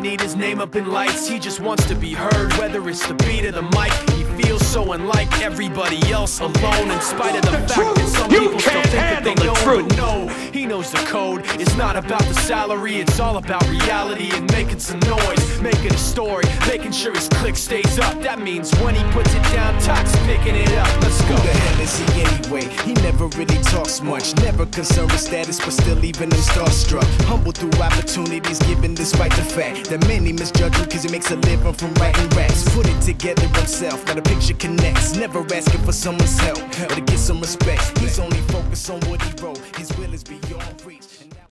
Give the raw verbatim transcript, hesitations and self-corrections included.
need his name up in lights. He just wants to be heard, whether it's the beat of the mic. He feels so unlike everybody else, alone, in spite of the, the fact truth. that some you people still think that they know. The but no, he knows the code. It's not about the salary, it's all about reality and making some noise, making a story, making sure his click stays up. That means when he puts it down, Tox picking it up. Let's go. Who the hell is he anyway? He never really talks much, never concerned with status, but still leaving him starstruck. Humble through opportunities given despite the fact that many misjudge him cause he makes a living from writing raps. Put it together himself, now the picture connects. Never asking for someone's help or to get some respect. He's only focused on what he wrote. His will is beyond reach.